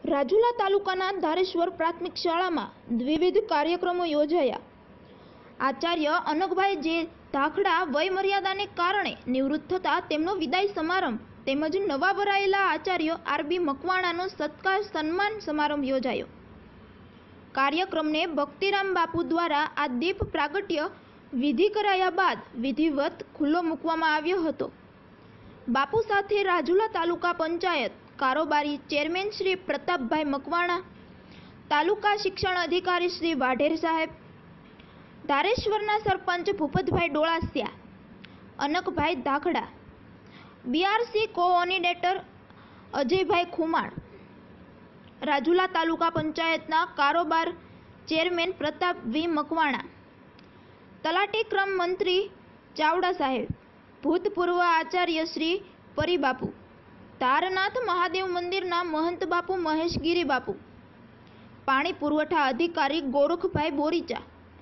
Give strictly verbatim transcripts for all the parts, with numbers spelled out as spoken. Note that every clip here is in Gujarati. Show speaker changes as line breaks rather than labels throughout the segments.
રાજુલા તાલુકાના ધારેશ્વર પ્રાથમિક શાળામાં દ્વિવિધ કાર્યક્રમો યોજાયા। આચાર્ય અનકભાઈ જે ધાખડા વયમર્યાદાને કારણે નિવૃત્ત થતા તેમનો વિદાય સમારંભ તેમજ નવા ભરાયેલા આચાર્ય આરબી મકવાણાનો સત્કાર સન્માન સમારંભ યોજાયો। કાર્યક્રમને ભક્તિરામ બાપુ દ્વારા આ દીપ પ્રાગટ્ય વિધિ કરાયા બાદ વિધિવત ખુલ્લો મૂકવામાં આવ્યો હતો। બાપુ સાથે રાજુલા તાલુકા પંચાયત કારોબારી ચેરમેન શ્રી પ્રતાપભાઈ મકવાણા, તાલુકા શિક્ષણ અધિકારી શ્રી વાઢેર સાહેબ, ધારેશ્વરના સરપંચ ભૂપતભાઈ ડોળાસિયા, અનકભાઈ ધાખડા, બીઆરસી કોઓર્ડિનેટર અજયભાઈ ખુમાણ, રાજુલા તાલુકા પંચાયતના કારોબાર ચેરમેન પ્રતાપ વી મકવાણા, તલાટી ક્રમ મંત્રી ચાવડા સાહેબ, ભૂતપૂર્વ આચાર્ય શ્રી પરિબાપુ, તારનાથ મહાદેવ મંદિરના મહંત બાપુ મહેશગીરી બાપુ, પાણી પુરવઠા અધિકારી ગોરખભાઈ બોરીચા,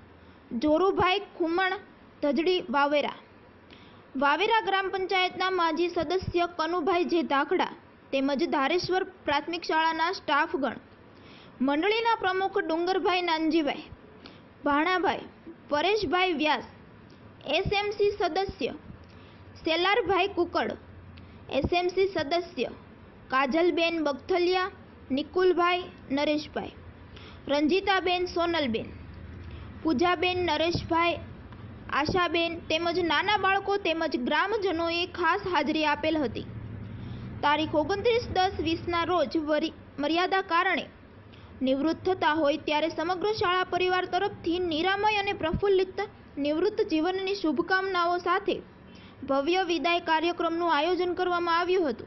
જોરુભાઈ ખુમણ ધજડી વાવેરા, વાવેરા ગ્રામ પંચાયતના માજી સદસ્ય કનુભાઈ જે ધાખડા તેમજ ધારેશ્વર પ્રાથમિક શાળાના સ્ટાફગણ, મંડળીના પ્રમુખ ડુંગરભાઈ નાનજીભાઈ, ભાણાભાઈ પરેશભાઈ વ્યાસ, એસએમસી સદસ્ય સેલારભાઈ કુકડ, એસએમસી સદસ્ય કાજલબેન બગથલિયા, નિકુલભાઈ નરેશભાઈ, રંજીતાબેન સોનલબેન, પૂજાબેન નરેશભાઈ, આશાબેન તેમજ નાના બાળકો તેમજ ગ્રામજનોએ ખાસ હાજરી આપેલ હતી। તારીખ ઓગણત્રીસ દસ વીસના રોજ મર્યાદા કારણે નિવૃત્ત થતા હોય ત્યારે સમગ્ર શાળા પરિવાર તરફથી નિરામય અને પ્રફુલ્લિત નિવૃત્ત જીવનની શુભકામનાઓ સાથે ભવ્ય વિદાય કાર્યક્રમનું આયોજન કરવામાં આવ્યું હતું।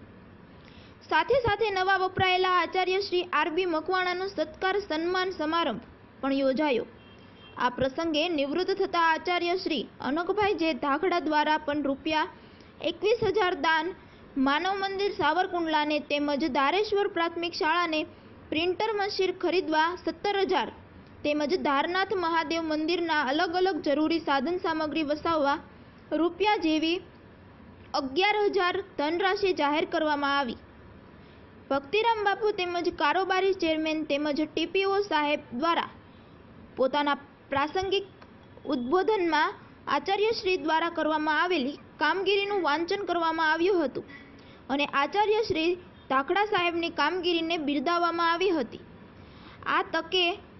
સાથે સાથે નવા વપરાયેલા આચાર્ય શ્રી આરબી મકવાણાનો સત્કાર સન્માન સમારંભ પણ યોજાયો। આ પ્રસંગે નિવૃત્ત થતા આચાર્ય શ્રી અનકભાઈ જે ધાખડા દ્વારા પણ રૂપિયા એકવીસ હજાર દાન માનવ મંદિર સાવરકુંડલાને તેમજ ધારેશ્વર પ્રાથમિક શાળાને પ્રિન્ટર મશીન ખરીદવા સત્તર હજાર તેમજ ધારનાથ મહાદેવ મંદિરના અલગ અલગ જરૂરી સાધન સામગ્રી વસાવવા રૂપિયા જેવી અગિયાર હજાર ધનરાશિ જાહેર કરવામાં આવી। ભક્તિરામ બાપુ તેમજ કારોબારી ચેરમેન તેમજ ટીપીઓ સાહેબ દ્વારા પોતાના પ્રાસંગિક ઉદ્બોધનમાં આચાર્યશ્રી દ્વારા કરવામાં આવેલી કામગીરીનું વાંચન કરવામાં આવ્યું હતું અને આચાર્યશ્રી ધાખડા સાહેબની કામગીરીને બિરદાવવામાં આવી હતી। આ તકે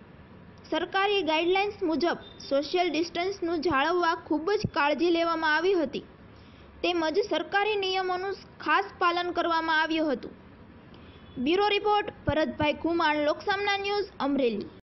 સરકારી ગાઈડલાઇન્સ મુજબ સોશિયલ ડિસ્ટન્સનું જાળવવા ખૂબ જ કાળજી લેવામાં આવી હતી તેમજ સરકારી નિયમોનું ખાસ પાલન કરવામાં આવ્યું હતું। Bureau report Bharatbhai Khuman, Loksamna news, Amreli.